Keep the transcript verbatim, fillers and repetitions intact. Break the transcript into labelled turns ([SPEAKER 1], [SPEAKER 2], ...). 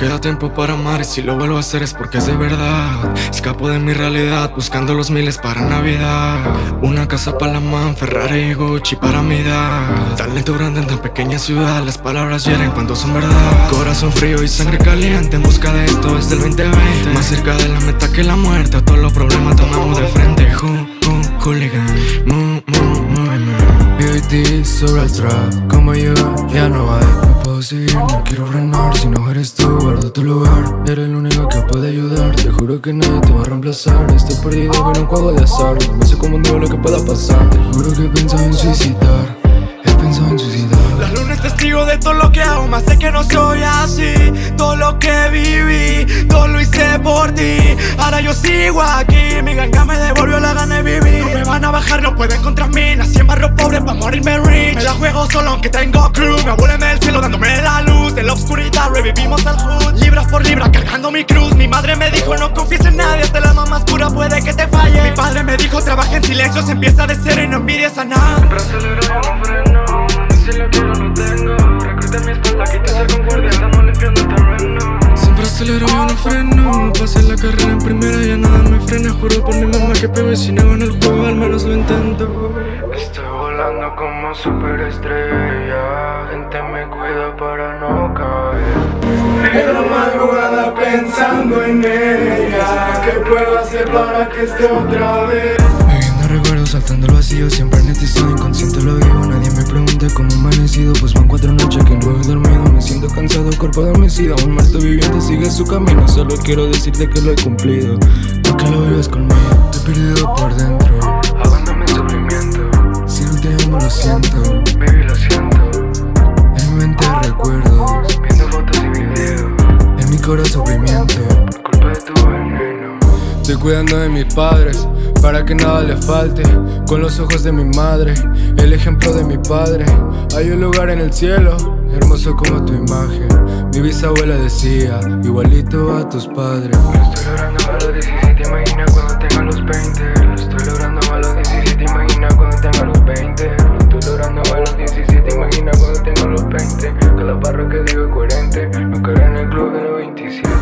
[SPEAKER 1] queda tiempo para amar y si lo vuelvo a hacer es porque es de verdad. Escapo de mi realidad buscando los miles para Navidad. Una casa para la man, Ferrari y Gucci para mi edad. Talento grande en tan pequeña ciudad, las palabras hieren cuando son verdad. Corazón frío y sangre caliente en busca de esto desde el veinte veinte. Más cerca de la meta que la muerte, a todos los problemas tomamos de frente. Ju, ju, hooligan, mu, mu, movement.
[SPEAKER 2] B I T sobre el trap, como yo ya no hay. No puedo seguir, no quiero frenar. Si no eres tú, guardo tu lugar. Eres el único que puede ayudar. Te juro que nadie te va a reemplazar. Estoy perdido en un juego de azar. No sé cómo digo lo que pueda pasar. Te juro que he pensado en suicidar. He pensado en suicidar.
[SPEAKER 1] La luna es testigo de todo lo que hago, más sé que no soy así. Todo lo que viví, todo lo hice por ti. Ahora yo sigo aquí, mi ganga me devolvió la gana de vivir. No me van a bajar, no pueden contra mí. Nací en barrio pobre pa' morirme rich. Me la juego solo aunque tengo crew. Me abuelen del cielo dándome la luz. De la oscuridad revivimos al hood. Libras por libra cargando mi cruz. Mi madre me dijo no confíes en nadie, hasta el alma más pura puede que te falle. Mi padre me dijo trabaja en silencio, se empieza de cero y no envidies a nada.
[SPEAKER 3] Siempre acelero, yo no freno. Si lo quiero lo tengo. Recruta mi espalda, quitas el concordia. Estamos limpiando el terreno.
[SPEAKER 1] Siempre acelero, yo no freno. Pasé la carrera en primera, ya nada me frena. Juro por mi mamá que pego y si no en el juego al menos lo intento.
[SPEAKER 3] Estoy volando como superestrella. Gente me cuida para no caer.
[SPEAKER 2] En la madrugada pensando en ella. ¿Qué puedo hacer para que esté otra vez? Viviendo recuerdos, saltando el vacío. Siempre en este estado inconsciente lo vivo. Nadie me pregunta cómo he amanecido. Pues van cuatro noches que no he dormido. Me siento cansado, cuerpo adormecido. Un muerto viviente sigue su camino. Solo quiero decirte que lo he cumplido. No que lo vivas conmigo. Te he perdido por dentro.
[SPEAKER 3] Abandona el sufrimiento.
[SPEAKER 2] Si no te amo lo siento.
[SPEAKER 3] Baby, lo siento.
[SPEAKER 2] En mi mente recuerdos.
[SPEAKER 3] Viendo fotos y videos.
[SPEAKER 2] En mi corazón sufrimiento.
[SPEAKER 3] Por culpa de tu veneno.
[SPEAKER 2] Estoy cuidando de mis padres para que nada les falte. Con los ojos de mi madre, el ejemplo de mi padre. Hay un lugar en el cielo, hermoso como tu imagen. Mi bisabuela decía, igualito a tus padres.
[SPEAKER 3] Lo estoy logrando a los diecisiete, imagina cuando tenga los veinte. Lo estoy logrando a los diecisiete, imagina cuando tenga los veinte. Lo estoy logrando a los diecisiete, imagina cuando tenga los veinte. Cada barra que digo es coherente, no caeré en el club de los veintisiete.